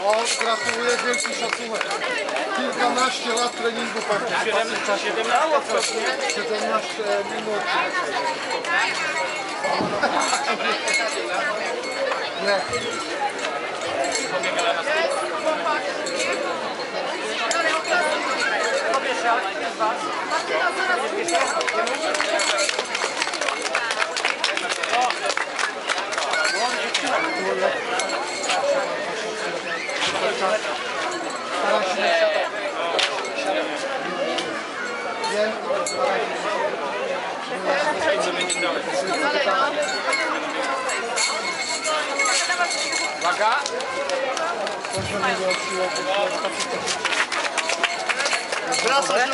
O, gratuluję, wielki szacunek. Kilkanaście lat treningu pewnie. 17 minut. Nie. Staram się nie siadać. Wiem, Uwaga! wraca się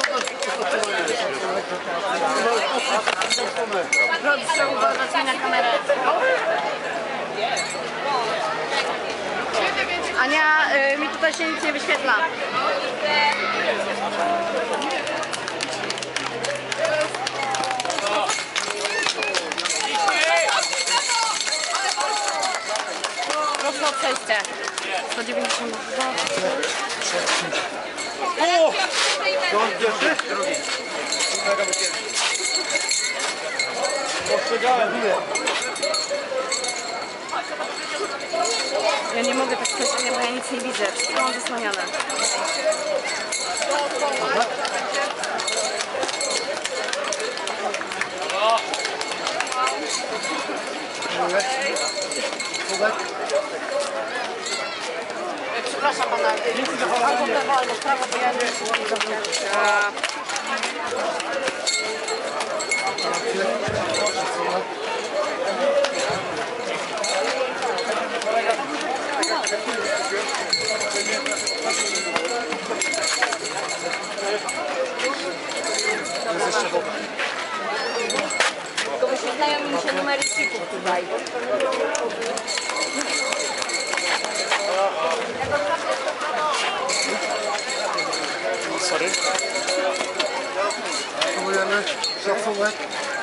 Proszę uważać na kamerę. Ania, mi tutaj się nic nie wyświetla. Proszę o przejście. 192. O! Pierwszy? Drugi. Postrzegałem, ile? Ja nie mogę tak stać, bo ja nic nie widzę. Wszystko mam zasłaniane. Przepraszam pana, albo lewo, albo prawo, bo ja nie wiem. Tylko wyświetlają mi się numery chipów tutaj. Sorry. Gratulujemy. Szacunek.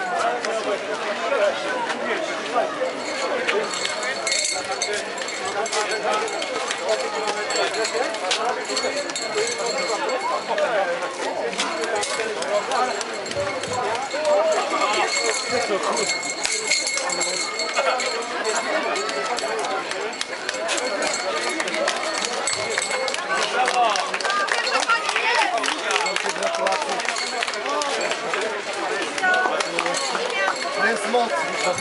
To jest mocny.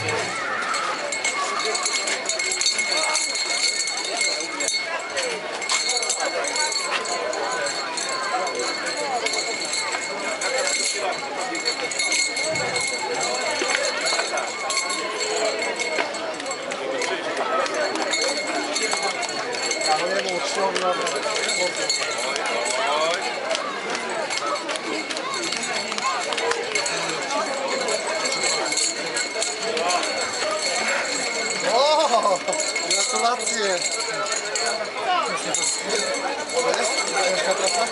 Mojemu uczniowi nawet. O, gratulacje! Co jest? Ciężka praca?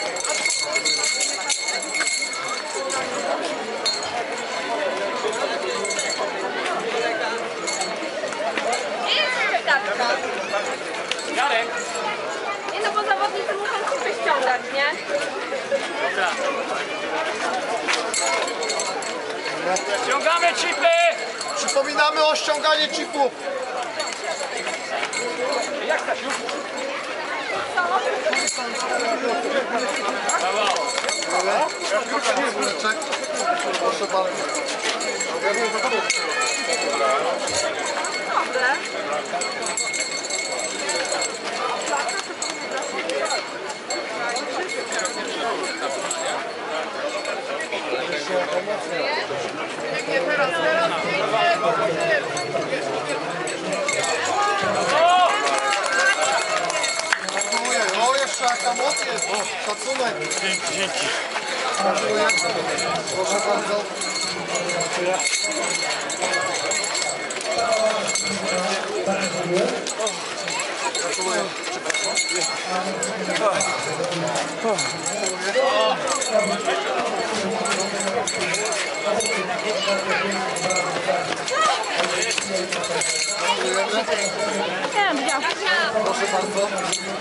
Jarek! Nie no, bo zawodnicy muszą się ściągać, nie? Dobra. Ściągamy chipy! Przypominamy o ściąganiu chipów. Jak Stasiu? Brawo! Kuleczek. Proszę bardzo. Ja byłem za tobą. Dobrze. Gratuluję. O, jeszcze jaka moc jest. Szacunek. Dzięki. Gratuluję. Proszę bardzo. Gratuluję. Gratuluję. Dziękujemy. Nie, ja. Proszę bardzo.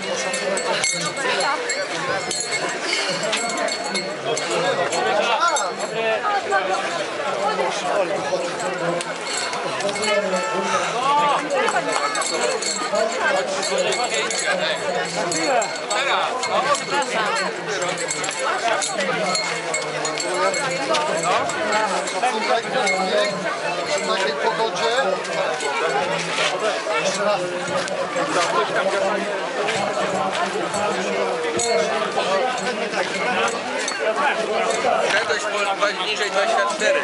Szacunek, przy takiej pogodzie. Jeszcze raz. Prędkość niżej 24.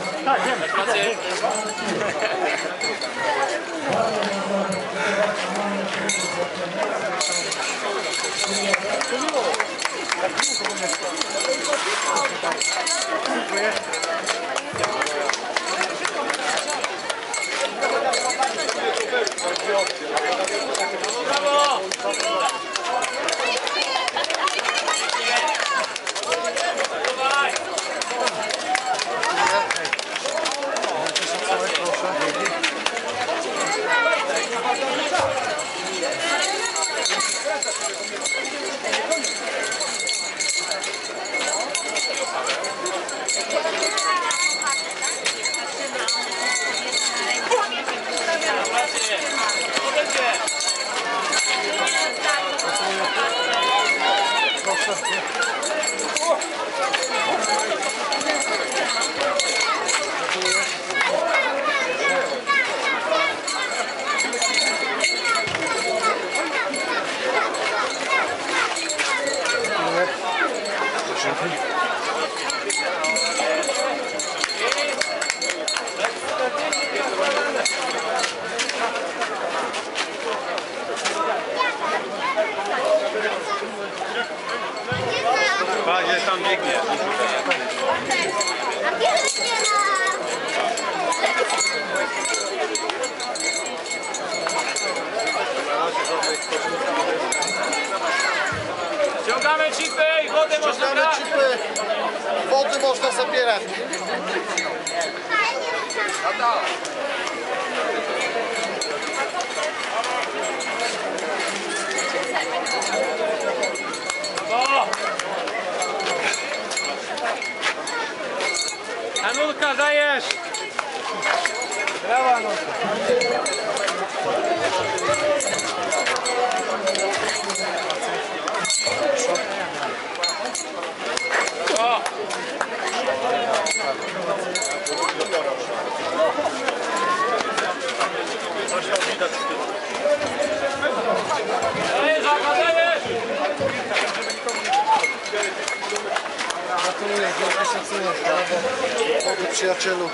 Gdzie tam biegnie? Ściągamy chipy i wodę można Ściągamy brać. chipy. Wody można zabierać. Anulka, dajesz! Brawa, Anulka. Dajesz, Anka, dajesz! Gratuluję, wielki szacunek. Brawo, młody przyjacielu.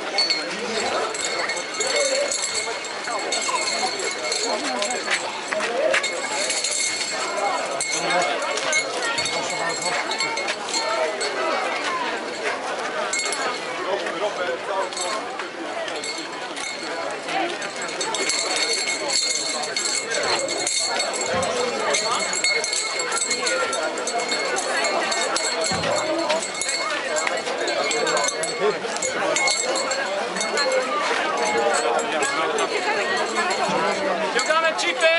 Ściągamy chipy!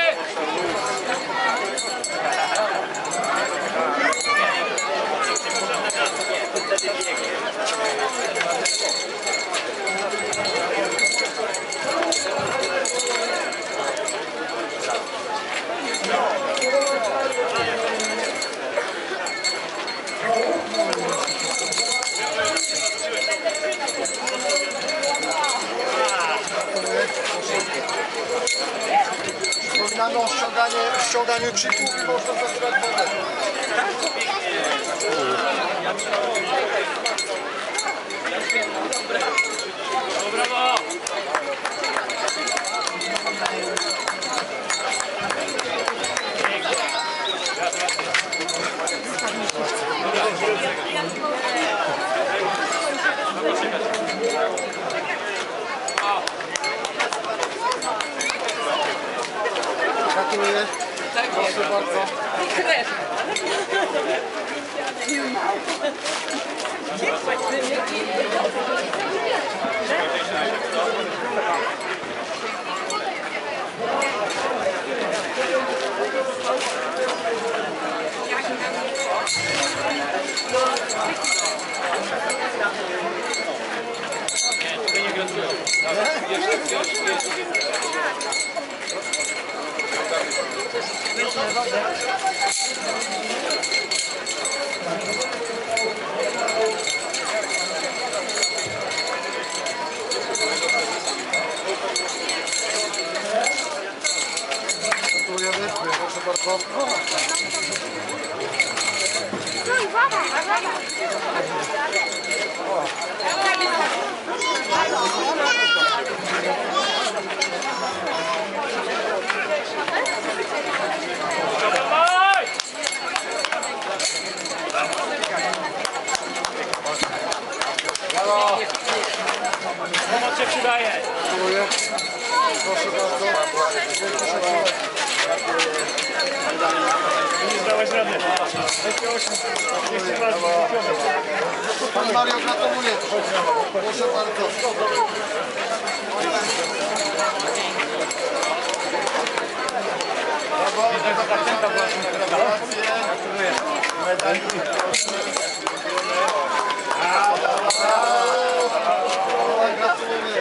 Wspominamy o ściąganiu chipów i można zabierać wodę. Brawo! Gratuluję. Proszę bardzo. bardzo. Dawaj! Pomoc się przydaje. Dziękuję. Proszę bardzo. Wielki szacunek. Nie zdałeś rady. Pan Mario, gratuluję. Proszę bardzo. Brawo, gratulacje. Medal. Gratuluję.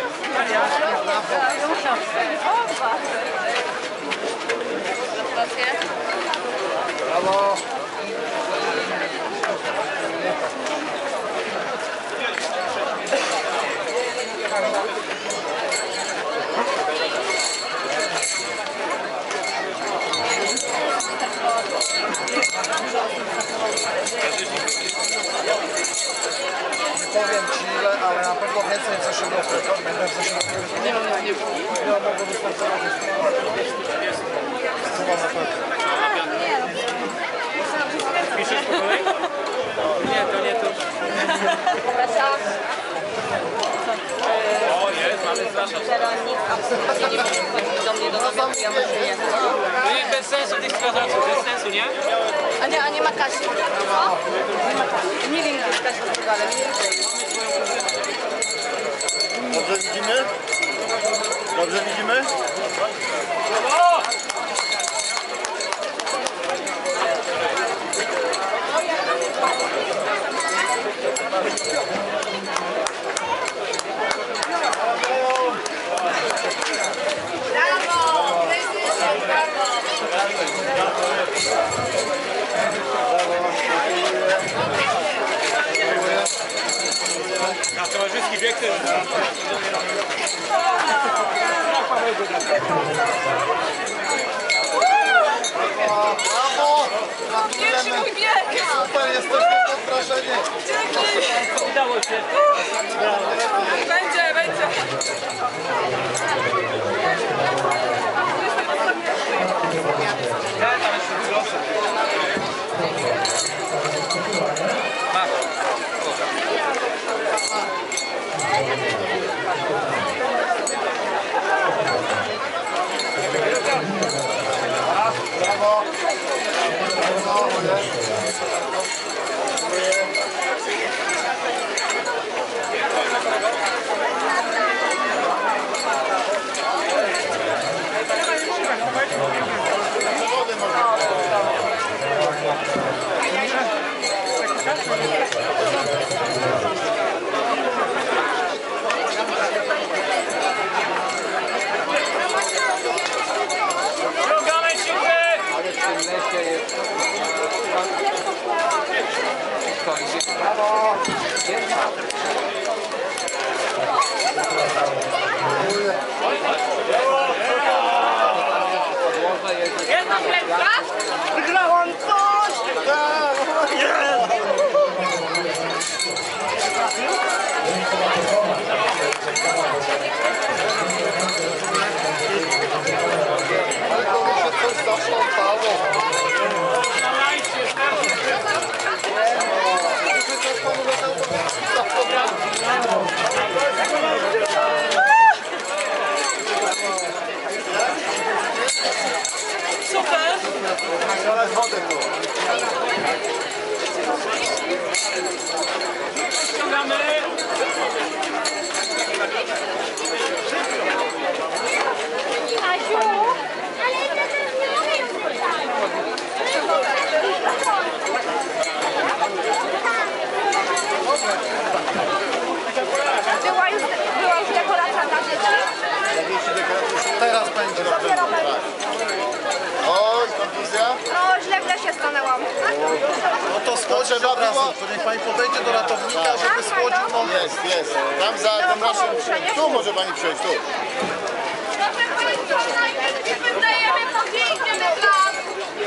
Brawo. Nie powiem Ci ile, ale na pewno więcej niż w zeszłym roku. Będę w zeszłym roku. Nie mogło wystartować. Chyba na pewno. Piszesz po kolei? Nie, to nie to. O, jest, mamy straszną. Absolutnie nie przychodzi do mnie do domu, ja muszę jechać. To jest bez sensu tych strażaków, bez sensu, nie? A nie ma Kasi. Co? Nie ma Kasi. Nie wiem, gdzie jest Kasia druga, ale nie widzę. Dobrze widzimy? Dobrze widzimy? O! Na towarzyski bieg też. Brawo! Pierwszy Gratulujemy! mój bieg! Super, jesteśmy pod wrażeniem! Dzięki! Udało się. Będzie! Brawo! Brawo, jest! Ściągamy cipy! Jedna klęska? Wygrałam coś! Ale to mi się coś zaplątało. Nalajcie, Czy coś panu zaplątało? Super! Zaraz wodę tu. ściągamy. Kasiu, ale ja też nie umiem Była już dekoracja na dzieci? Teraz będzie. Oj, kontuzja. No, źle się stanęłam. No to trzeba było. To niech pani podejdzie do ratownika, żeby schłodził nogę. Jest. Tam za tym naszym... Tu może pani przejść, tu. Proszę Państwa, najpierw wydajemy po 5 metrów.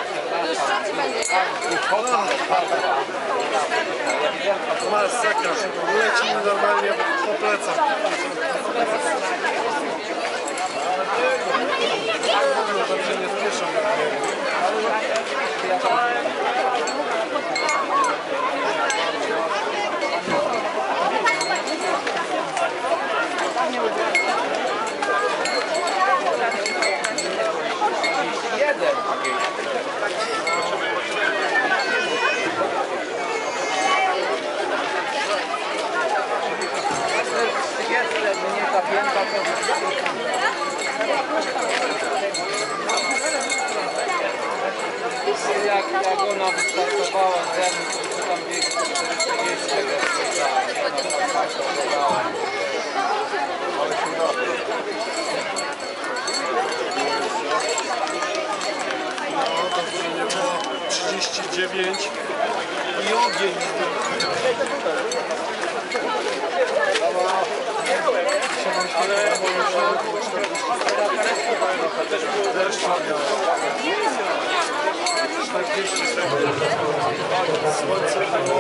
To już trzeci będzie, nie? Masakra, leci mi normalnie po plecach. Tam się nie spieszą. Jak ona wystartowała ze mną, to tam biegł 440, jak No dobrze, nie było 39 i ogień. Deszcz miał. 40 sekund. Słońce było,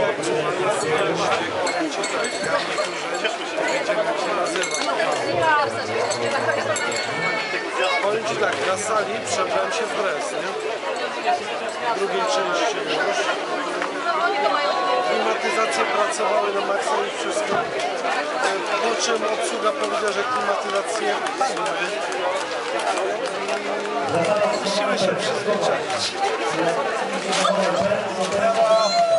będziemy się nazywać. Powiem Ci tak, na sali przebrałem się w dres, nie? W drugiej części już. Klimatyzacje pracowały na maksa i wszystko. Po czym obsługa powiedziała, że klimatyzacje padły. Musimy się przyzwyczaić.